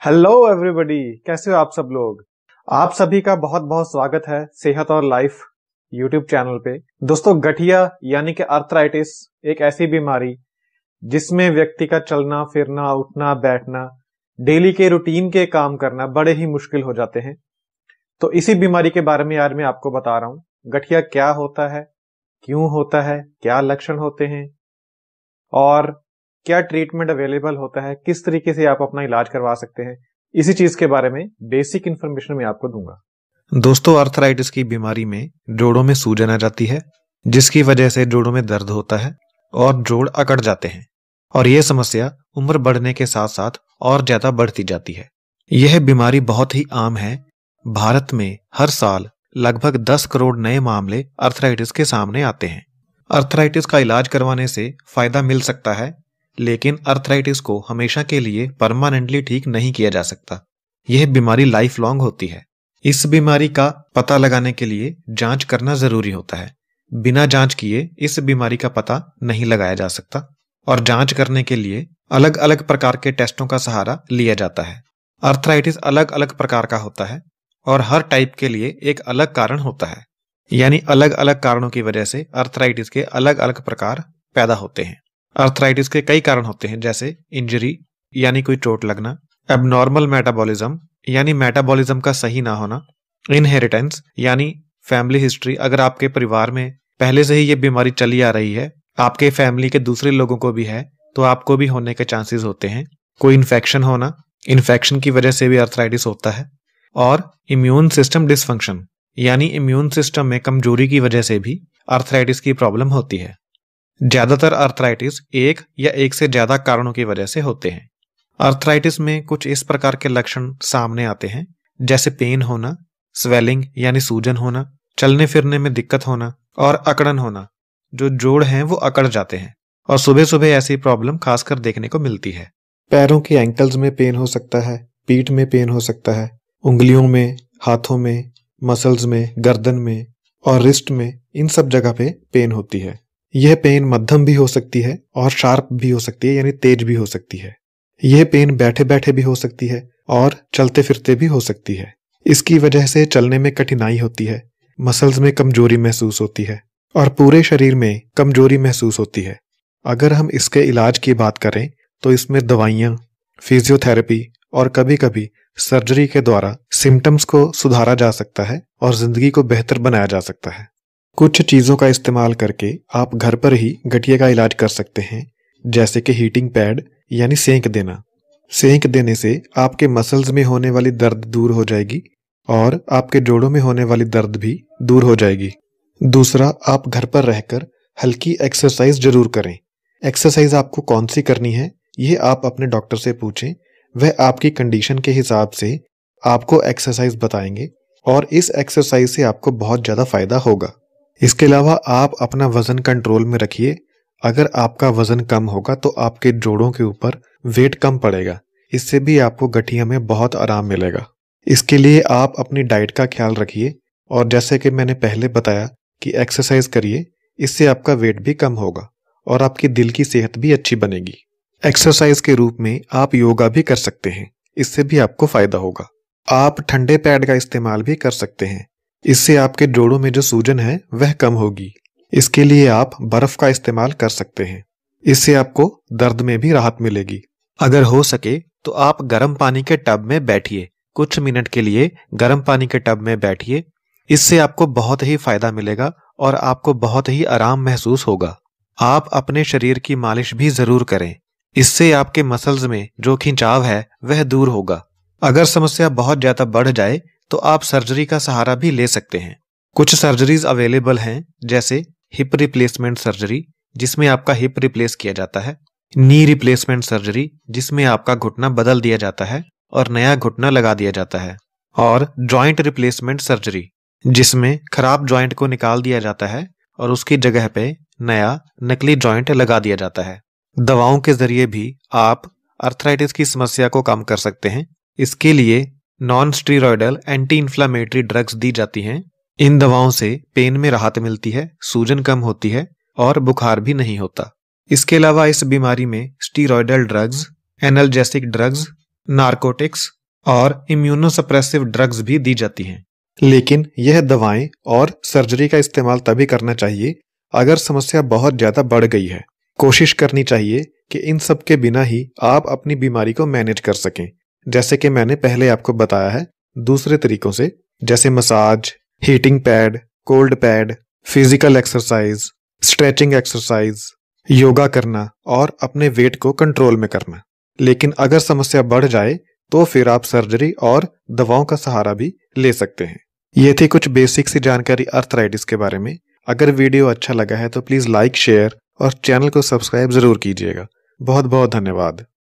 Hello everybody, कैसे हो आप सब लोग। आप सभी का बहुत बहुत स्वागत है सेहत और लाइफ यूट्यूब चैनल पे। दोस्तों, गठिया यानी कि अर्थराइटिस एक ऐसी बीमारी जिसमें व्यक्ति का चलना फिरना, उठना बैठना, डेली के रूटीन के काम करना बड़े ही मुश्किल हो जाते हैं। तो इसी बीमारी के बारे में आज मैं आपको बता रहा हूँ। गठिया क्या होता है, क्यों होता है, क्या लक्षण होते हैं और क्या ट्रीटमेंट अवेलेबल होता है, किस तरीके से आप अपना इलाज करवा सकते हैं, इसी चीज के बारे में बेसिक इन्फॉर्मेशन मैं आपको दूंगा। दोस्तों, अर्थराइटिस की बीमारी में जोड़ों में सूजन आ जाती है, जिसकी वजह से जोड़ों में दर्द होता है और जोड़ अकड़ जाते हैं। और यह समस्या उम्र बढ़ने के साथ साथ और ज्यादा बढ़ती जाती है। यह बीमारी बहुत ही आम है। भारत में हर साल लगभग 10 करोड़ नए मामले अर्थराइटिस के सामने आते हैं। अर्थराइटिस का इलाज करवाने से फायदा मिल सकता है, लेकिन अर्थराइटिस को हमेशा के लिए परमानेंटली ठीक नहीं किया जा सकता। यह बीमारी लाइफ लॉन्ग होती है। इस बीमारी का पता लगाने के लिए जांच करना जरूरी होता है। बिना जांच किए इस बीमारी का पता नहीं लगाया जा सकता और जांच करने के लिए अलग अलग प्रकार के टेस्टों का सहारा लिया जाता है। अर्थराइटिस अलग अलग प्रकार का होता है और हर टाइप के लिए एक अलग कारण होता है, यानी अलग अलग कारणों की वजह से अर्थराइटिस के अलग अलग प्रकार पैदा होते हैं। अर्थराइटिस के कई कारण होते हैं, जैसे इंजरी यानी कोई चोट लगना, एबनॉर्मल मेटाबॉलिज्म यानी मेटाबॉलिज्म का सही ना होना, इनहेरिटेंस यानी फैमिली हिस्ट्री, अगर आपके परिवार में पहले से ही ये बीमारी चली आ रही है, आपके फैमिली के दूसरे लोगों को भी है, तो आपको भी होने के चांसेस होते हैं। कोई इन्फेक्शन होना, इन्फेक्शन की वजह से भी अर्थराइटिस होता है। और इम्यून सिस्टम डिसफंक्शन यानी इम्यून सिस्टम में कमजोरी की वजह से भी अर्थराइटिस की प्रॉब्लम होती है। ज्यादातर अर्थराइटिस एक या एक से ज्यादा कारणों की वजह से होते हैं। अर्थराइटिस में कुछ इस प्रकार के लक्षण सामने आते हैं, जैसे पेन होना, स्वेलिंग यानी सूजन होना, चलने फिरने में दिक्कत होना और अकड़न होना। जो जोड़ हैं वो अकड़ जाते हैं और सुबह सुबह ऐसी प्रॉब्लम खासकर देखने को मिलती है। पैरों के एंकल्स में पेन हो सकता है, पीठ में पेन हो सकता है, उंगलियों में, हाथों में, मसल्स में, गर्दन में और रिस्ट में, इन सब जगह पे पेन होती है। यह पेन मध्यम भी हो सकती है और शार्प भी हो सकती है, यानी तेज भी हो सकती है। यह पेन बैठे बैठे भी हो सकती है और चलते फिरते भी हो सकती है। इसकी वजह से चलने में कठिनाई होती है, मसल्स में कमजोरी महसूस होती है और पूरे शरीर में कमजोरी महसूस होती है। अगर हम इसके इलाज की बात करें तो इसमें दवाइयाँ, फिजियोथेरेपी और कभी कभी सर्जरी के द्वारा सिम्टम्स को सुधारा जा सकता है और जिंदगी को बेहतर बनाया जा सकता है। कुछ चीजों का इस्तेमाल करके आप घर पर ही गठिया का इलाज कर सकते हैं, जैसे कि हीटिंग पैड यानी सेंक देना। सेंक देने से आपके मसल्स में होने वाली दर्द दूर हो जाएगी और आपके जोड़ों में होने वाली दर्द भी दूर हो जाएगी। दूसरा, आप घर पर रहकर हल्की एक्सरसाइज जरूर करें। एक्सरसाइज आपको कौन सी करनी है ये आप अपने डॉक्टर से पूछें, वह आपकी कंडीशन के हिसाब से आपको एक्सरसाइज बताएंगे और इस एक्सरसाइज से आपको बहुत ज्यादा फायदा होगा। इसके अलावा आप अपना वजन कंट्रोल में रखिए। अगर आपका वजन कम होगा तो आपके जोड़ों के ऊपर वेट कम पड़ेगा, इससे भी आपको गठिया में बहुत आराम मिलेगा। इसके लिए आप अपनी डाइट का ख्याल रखिए और जैसे कि मैंने पहले बताया कि एक्सरसाइज करिए, इससे आपका वेट भी कम होगा और आपकी दिल की सेहत भी अच्छी बनेगी। एक्सरसाइज के रूप में आप योगा भी कर सकते हैं, इससे भी आपको फायदा होगा। आप ठंडे पैड का इस्तेमाल भी कर सकते हैं, इससे आपके जोड़ों में जो सूजन है वह कम होगी। इसके लिए आप बर्फ का इस्तेमाल कर सकते हैं, इससे आपको दर्द में भी राहत मिलेगी। अगर हो सके तो आप गर्म पानी के टब में बैठिए, कुछ मिनट के लिए गर्म पानी के टब में बैठिए। इससे आपको बहुत ही फायदा मिलेगा और आपको बहुत ही आराम महसूस होगा। आप अपने शरीर की मालिश भी जरूर करें, इससे आपके मसल्स में जो खिंचाव है वह दूर होगा। अगर समस्या बहुत ज्यादा बढ़ जाए तो आप सर्जरी का सहारा भी ले सकते हैं। कुछ सर्जरीज अवेलेबल हैं, जैसे हिप रिप्लेसमेंट सर्जरी, जिसमें आपका हिप रिप्लेस किया जाता है, नी रिप्लेसमेंट सर्जरी, जिसमें आपका घुटना बदल दिया जाता है और नया घुटना लगा दिया जाता है, और जॉइंट रिप्लेसमेंट सर्जरी, जिसमें खराब जॉइंट को निकाल दिया जाता है और उसकी जगह पे नया नकली जॉइंट लगा दिया जाता है। दवाओं के जरिए भी आप अर्थराइटिस की समस्या को कम कर सकते हैं। इसके लिए non steroidal anti inflammatory drugs दी जाती हैं। इन दवाओं से पेन में राहत मिलती है, सूजन कम होती है और बुखार भी नहीं होता। इसके अलावा इस बीमारी में steroidal drugs, analgesic drugs narcotics और इम्यूनोसप्रेसिव ड्रग्स भी दी जाती हैं। लेकिन यह दवाएं और सर्जरी का इस्तेमाल तभी करना चाहिए अगर समस्या बहुत ज्यादा बढ़ गई है। कोशिश करनी चाहिए कि इन सब के बिना ही आप अपनी बीमारी को मैनेज कर सकें, जैसे कि मैंने पहले आपको बताया है दूसरे तरीकों से, जैसे massage, heating pad, cold pad, physical exercise, stretching exercise, yoga करना और अपने वेट को कंट्रोल में करना। लेकिन अगर समस्या बढ़ जाए तो फिर आप सर्जरी और दवाओं का सहारा भी ले सकते हैं। ये थी कुछ बेसिक सी जानकारी आर्थराइटिस के बारे में। अगर वीडियो अच्छा लगा है तो प्लीज लाइक, शेयर और चैनल को सब्सक्राइब जरूर कीजिएगा। बहुत बहुत धन्यवाद।